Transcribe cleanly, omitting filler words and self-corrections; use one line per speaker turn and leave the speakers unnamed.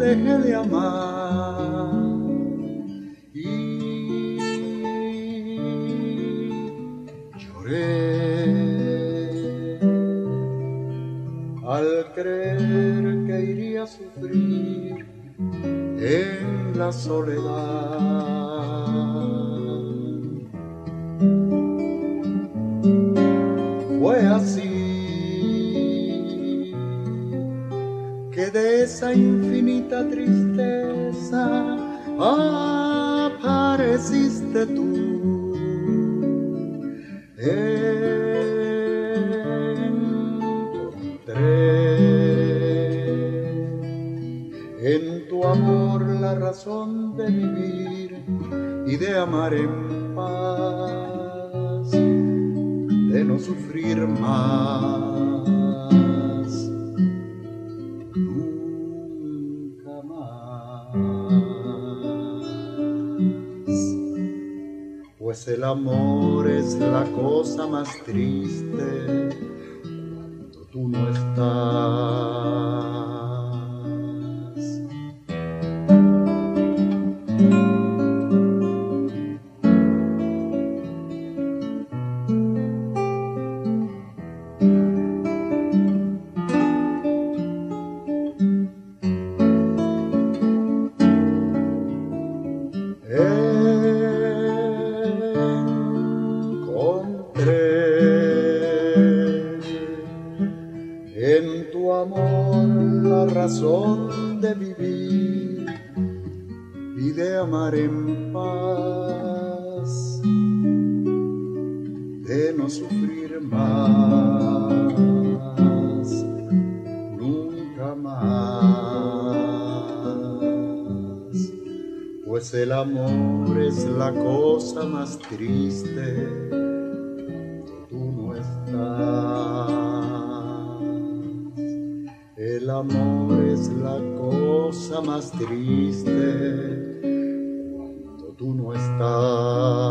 dejé de amar y lloré al creer que iría a sufrir en la soledad. Fue así que de esa infinita tristeza apareciste tú. Encontré en tu amor la razón de vivir y de amar en paz, de no sufrir más, nunca más. Pues el amor es la cosa más triste cuando tú no estás. En tu amor la razón de vivir y de amar en paz, de no sufrir más, nunca más. Pues el amor es la cosa más triste cuando tú no estás. El amor es la cosa más triste cuando tú no estás.